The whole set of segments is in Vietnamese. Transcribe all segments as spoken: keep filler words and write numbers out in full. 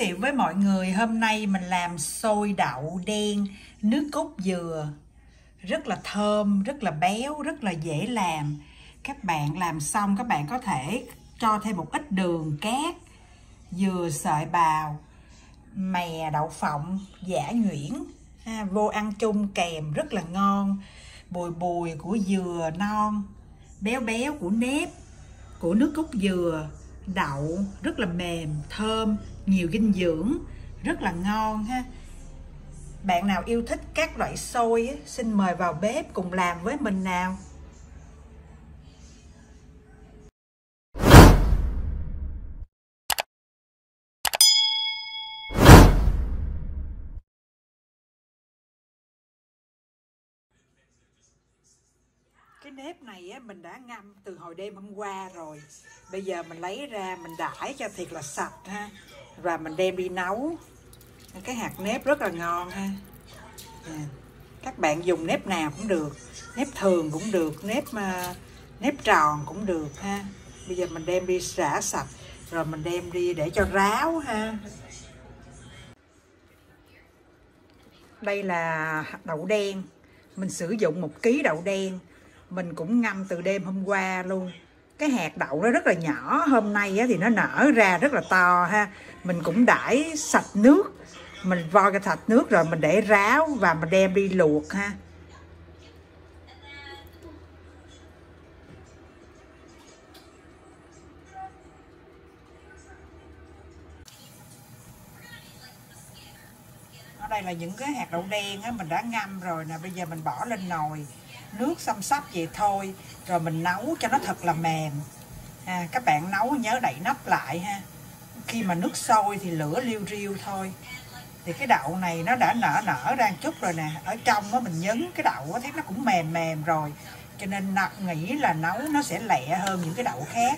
thiệu với mọi người, hôm nay mình làm xôi đậu đen nước cốt dừa. Rất là thơm, rất là béo, rất là dễ làm. Các bạn làm xong các bạn có thể cho thêm một ít đường cát, dừa sợi bào, mè đậu phộng, giã nhuyễn ha, vô ăn chung kèm rất là ngon. Bùi bùi của dừa non, béo béo của nếp, của nước cốt dừa, đậu rất là mềm, thơm, nhiều dinh dưỡng, rất là ngon ha. Bạn nào yêu thích các loại xôi á, xin mời vào bếp cùng làm với mình nào. Cái nếp này á, mình đã ngâm từ hồi đêm hôm qua rồi. Bây giờ mình lấy ra mình đãi cho thiệt là sạch ha. Và mình đem đi nấu. Cái hạt nếp rất là ngon ha. À, các bạn dùng nếp nào cũng được, nếp thường cũng được, nếp uh, nếp tròn cũng được ha. Bây giờ mình đem đi rã sạch rồi mình đem đi để cho ráo ha. Đây là đậu đen. Mình sử dụng một ký đậu đen. Mình cũng ngâm từ đêm hôm qua luôn. Cái hạt đậu nó rất là nhỏ, hôm nay thì nó nở ra rất là to ha. Mình cũng đãi sạch nước, mình vo cái sạch nước rồi mình để ráo và mình đem đi luộc ha. Ở đây là những cái hạt đậu đen á, mình đã ngâm rồi nè. Bây giờ mình bỏ lên nồi, nước xăm xắp vậy thôi, rồi mình nấu cho nó thật là mềm à, các bạn nấu nhớ đậy nắp lại ha. Khi mà nước sôi thì lửa liu riu thôi. Thì cái đậu này nó đã nở nở ra một chút rồi nè. Ở trong đó mình nhấn cái đậu thấy nó cũng mềm mềm rồi, cho nên nghĩ là nấu nó sẽ lẹ hơn những cái đậu khác.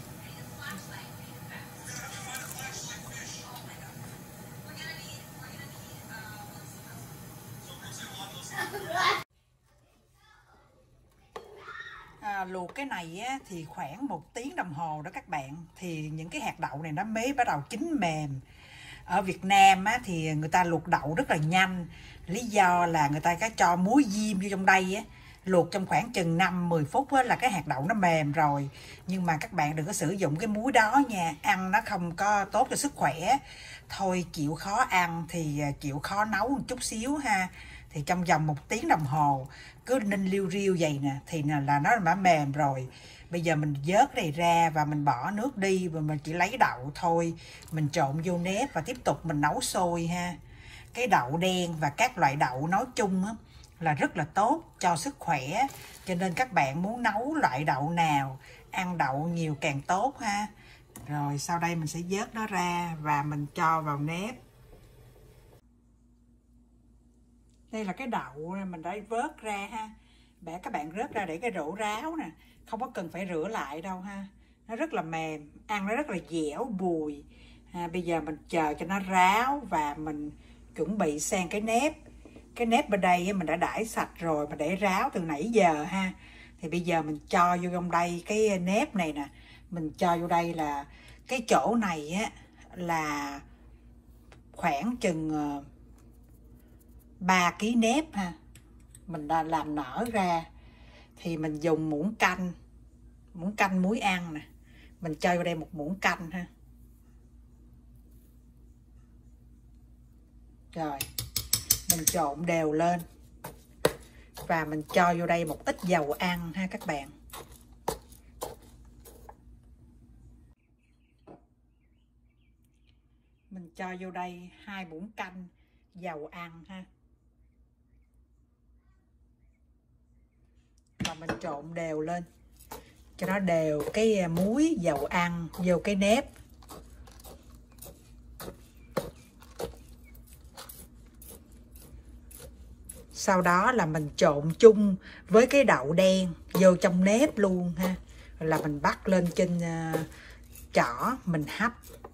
À, luộc cái này á, thì khoảng một tiếng đồng hồ đó các bạn. Thì những cái hạt đậu này nó mới bắt đầu chín mềm. Ở Việt Nam á, thì người ta luộc đậu rất là nhanh. Lý do là người ta có cho muối diêm vô trong đây á. Luộc trong khoảng chừng năm mười phút á, là cái hạt đậu nó mềm rồi. Nhưng mà các bạn đừng có sử dụng cái muối đó nha. Ăn nó không có tốt cho sức khỏe. Thôi chịu khó ăn thì chịu khó nấu một chút xíu ha. Thì trong vòng một tiếng đồng hồ cứ ninh liu riu vậy nè thì là nó đã mềm rồi. Bây giờ mình vớt này ra và mình bỏ nước đi và mình chỉ lấy đậu thôi. Mình trộn vô nếp và tiếp tục mình nấu sôi ha. Cái đậu đen và các loại đậu nói chung á, là rất là tốt cho sức khỏe. Cho nên các bạn muốn nấu loại đậu nào, ăn đậu nhiều càng tốt ha. Rồi sau đây mình sẽ vớt nó ra và mình cho vào nếp. Đây là cái đậu mình đã vớt ra ha. Để các bạn rớt ra để cái rổ ráo nè. Không có cần phải rửa lại đâu ha. Nó rất là mềm, ăn nó rất là dẻo, bùi à, bây giờ mình chờ cho nó ráo và mình chuẩn bị sang cái nếp. Cái nếp bên đây mình đã đãi sạch rồi, mà để ráo từ nãy giờ ha. Thì bây giờ mình cho vô trong đây cái nếp này nè. Mình cho vô đây là cái chỗ này á là khoảng chừng ba ký nếp ha. Mình đã làm nở ra thì mình dùng muỗng canh, muỗng canh muối ăn nè. Mình cho vô đây một muỗng canh ha. Rồi mình trộn đều lên và mình cho vô đây một ít dầu ăn ha các bạn. Mình cho vô đây hai muỗng canh dầu ăn ha. Và mình trộn đều lên cho nó đều cái muối dầu ăn vô cái nếp. Sau đó là mình trộn chung với cái đậu đen vô trong nếp luôn ha. Rồi là mình bắt lên trên uh, chảo mình hấp.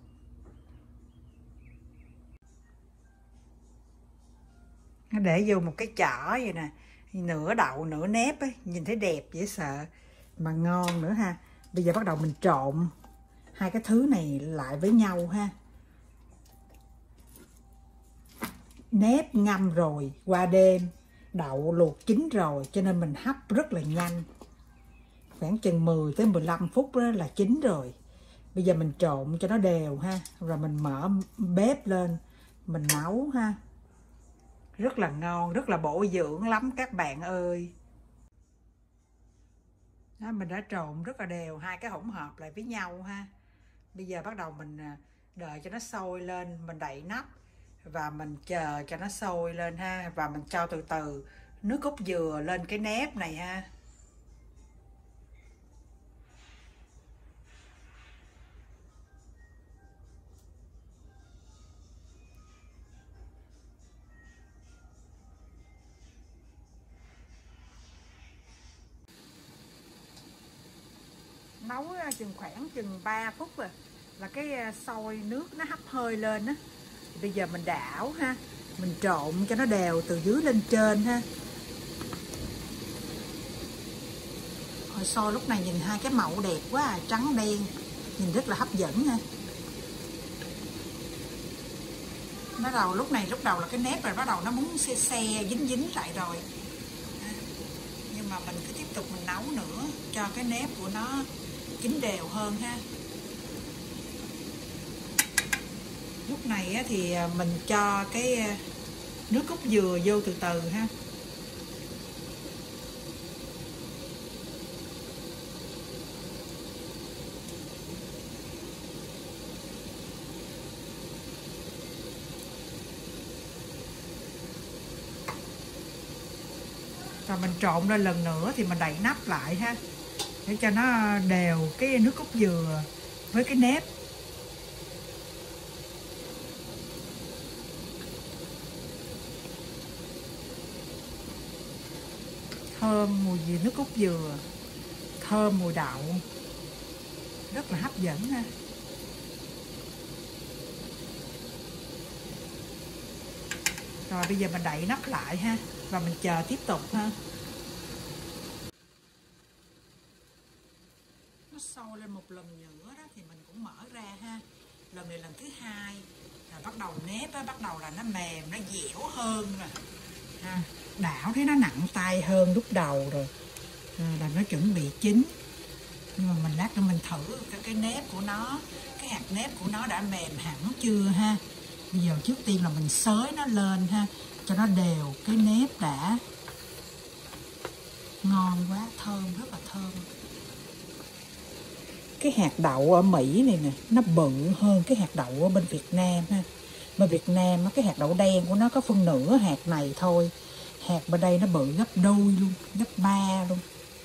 Nó để vô một cái chảo vậy nè, nửa đậu nửa nếp ấy, nhìn thấy đẹp dễ sợ mà ngon nữa ha. Bây giờ bắt đầu mình trộn hai cái thứ này lại với nhau ha. nếp ngâm rồi qua đêm, đậu luộc chín rồi cho nên mình hấp rất là nhanh, khoảng chừng mười tới mười lăm phút đó là chín rồi. Bây giờ mình trộn cho nó đều ha, rồi mình mở bếp lên mình nấu ha. Rất là ngon, rất là bổ dưỡng lắm các bạn ơi. Đó, mình đã trộn rất là đều hai cái hỗn hợp lại với nhau ha. Bây giờ bắt đầu mình đợi cho nó sôi lên, mình đậy nắp và mình chờ cho nó sôi lên ha, và mình cho từ từ nước cốt dừa lên cái nếp này ha. Nấu chừng khoảng chừng ba phút rồi là cái sôi nước nó hấp hơi lên á. Bây giờ mình đảo ha, mình trộn cho nó đều từ dưới lên trên ha. Hồi xôi lúc này nhìn hai cái màu đẹp quá à, trắng đen, nhìn rất là hấp dẫn ha. Bắt đầu lúc này lúc đầu là cái nếp rồi bắt đầu nó muốn xe xe dính dính lại rồi, nhưng mà mình cứ tiếp tục mình nấu nữa cho cái nếp của nó chín đều hơn ha. Lúc này thì mình cho cái nước cốt dừa vô từ từ ha. Rồi mình trộn lên lần nữa thì mình đậy nắp lại ha, để cho nó đều cái nước cốt dừa với cái nếp. Thơm mùi gì nước cốt dừa, thơm mùi đậu, rất là hấp dẫn ha. Rồi bây giờ mình đậy nắp lại ha, và mình chờ tiếp tục ha. Nó sôi lên một lần nữa đó thì mình cũng mở ra ha. Lần này lần thứ hai là bắt đầu nếp á, bắt đầu là nó mềm, nó dẻo hơn rồi ha. Đảo thấy nó nặng tay hơn lúc đầu rồi à, là nó chuẩn bị chín. Nhưng mà mình lát nữa mình thử cái, cái nếp của nó, cái hạt nếp của nó đã mềm hẳn chưa ha. Bây giờ trước tiên là mình xới nó lên ha, cho nó đều cái nếp đã. Ngon quá, thơm, rất là thơm. Cái hạt đậu ở Mỹ này nè, nó bự hơn cái hạt đậu ở bên Việt Nam ha. Bên Việt Nam cái hạt đậu đen của nó có phân nửa hạt này thôi. Hạt bên đây nó bự gấp đôi luôn, gấp ba luôn.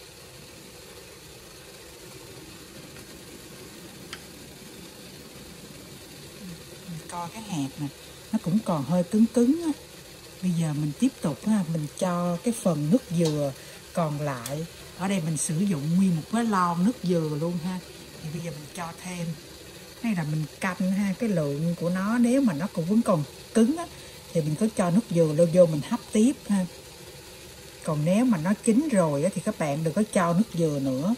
Mình coi cái hạt nè, nó cũng còn hơi cứng cứng á. Bây giờ mình tiếp tục ha, mình cho cái phần nước dừa còn lại. Ở đây mình sử dụng nguyên một cái lon nước dừa luôn ha. Thì bây giờ mình cho thêm. Hay là mình canh ha, cái lượng của nó nếu mà nó cũng vẫn còn cứng á, thì mình có cho nước dừa lên vô mình hấp tiếp ha. Còn nếu mà nó chín rồi á, thì các bạn đừng có cho nước dừa nữa.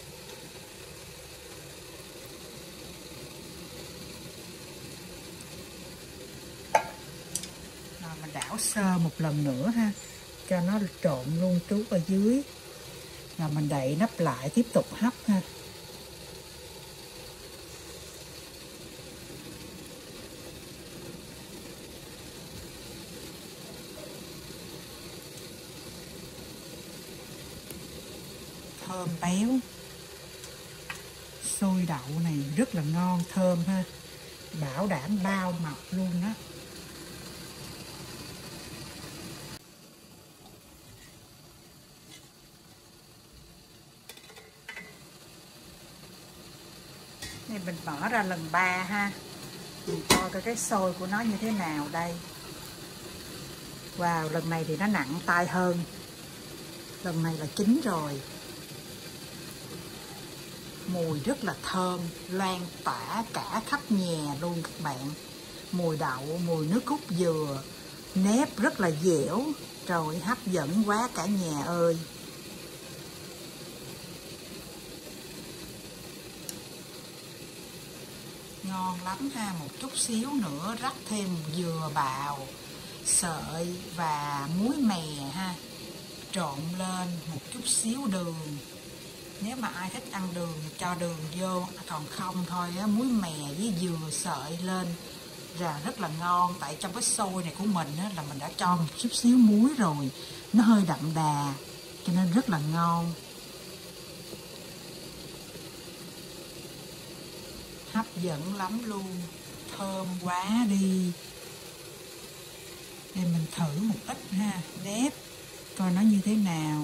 Rồi mình đảo sơ một lần nữa ha, cho nó trộn luôn trước ở dưới. Rồi mình đậy nắp lại tiếp tục hấp ha. Thơm béo. Xôi đậu này rất là ngon, thơm ha. Bảo đảm bao mọc luôn đó. Này mình mở ra lần ba ha. Mình coi coi cái xôi của nó như thế nào đây. Wow, lần này thì nó nặng tay hơn. Lần này là chín rồi. Mùi rất là thơm, loan tỏa cả khắp nhà luôn các bạn. Mùi đậu, mùi nước cốt dừa, nếp rất là dẻo. Trời, hấp dẫn quá cả nhà ơi. Ngon lắm ha, một chút xíu nữa rắc thêm dừa bào, sợi và muối mè ha, trộn lên một chút xíu đường. Nếu mà ai thích ăn đường thì cho đường vô, còn không thôi á, muối mè với dừa sợi lên là rất là ngon. Tại trong cái xôi này của mình á, là mình đã cho một chút xíu muối rồi, nó hơi đậm đà cho nên rất là ngon, hấp dẫn lắm luôn, thơm quá đi. Để mình thử một ít ha, nếp coi nó như thế nào.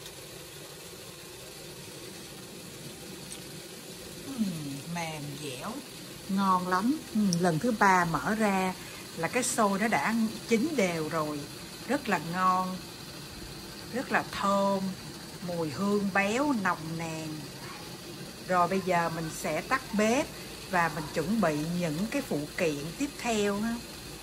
uhm, mềm dẻo, ngon lắm. uhm, lần thứ ba mở ra là cái xôi nó đã chín đều rồi, rất là ngon, rất là thơm, mùi hương béo nồng nàn. Rồi bây giờ mình sẽ tắt bếp và mình chuẩn bị những cái phụ kiện tiếp theo ha.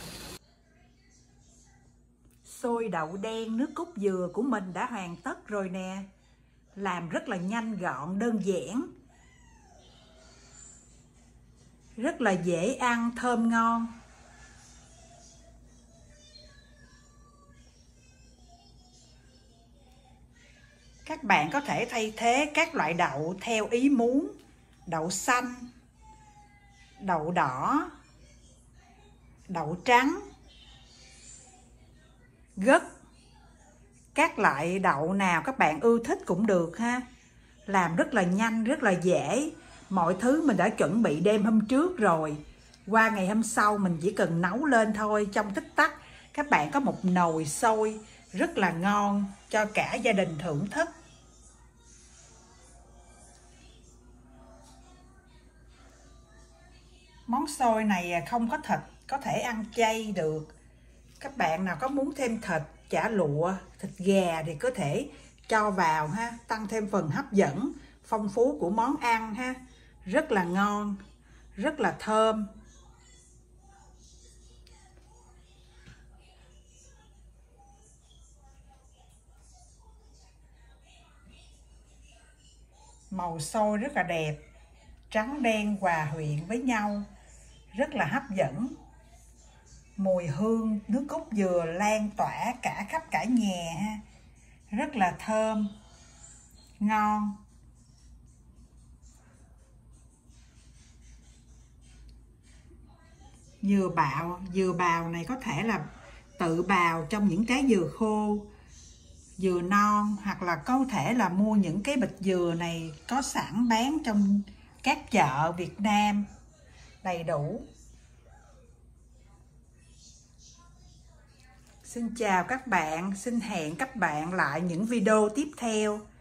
Xôi đậu đen nước cốt dừa của mình đã hoàn tất rồi nè. Làm rất là nhanh gọn, đơn giản, rất là dễ ăn, thơm ngon. Các bạn có thể thay thế các loại đậu theo ý muốn. Đậu xanh, đậu đỏ, đậu trắng, gấc. Các loại đậu nào các bạn ưa thích cũng được ha. Làm rất là nhanh, rất là dễ. Mọi thứ mình đã chuẩn bị đêm hôm trước rồi. Qua ngày hôm sau mình chỉ cần nấu lên thôi. Trong tích tắc các bạn có một nồi xôi rất là ngon cho cả gia đình thưởng thức. Món xôi này không có thịt, có thể ăn chay được. Các bạn nào có muốn thêm thịt, chả lụa, thịt gà thì có thể cho vào ha, tăng thêm phần hấp dẫn, phong phú của món ăn ha. Rất là ngon, rất là thơm. Màu xôi rất là đẹp, trắng đen hòa quyện với nhau, rất là hấp dẫn. Mùi hương nước cốt dừa lan tỏa cả khắp cả nhà ha, rất là thơm, ngon. Dừa bạo, dừa bào này có thể là tự bào trong những trái dừa khô, dừa non, hoặc là có thể là mua những cái bịch dừa này có sẵn bán trong các chợ Việt Nam đầy đủ. Xin chào các bạn, xin hẹn các bạn lại những video tiếp theo.